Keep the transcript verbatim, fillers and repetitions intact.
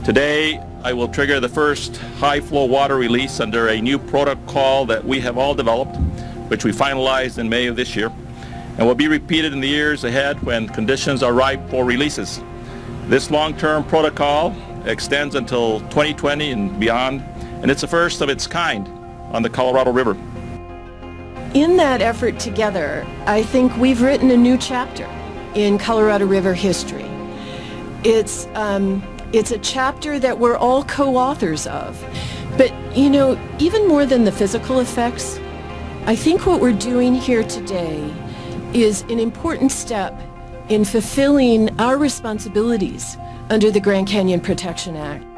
Today, I will trigger the first high-flow water release under a new protocol that we have all developed, which we finalized in May of this year, and will be repeated in the years ahead when conditions are ripe for releases. This long-term protocol extends until twenty twenty and beyond, and it's the first of its kind on the Colorado River. In that effort together, I think we've written a new chapter in Colorado River history. It's, um, it's a chapter that we're all co-authors of. But, you know, even more than the physical effects, I think what we're doing here today is an important step in fulfilling our responsibilities under the Grand Canyon Protection Act.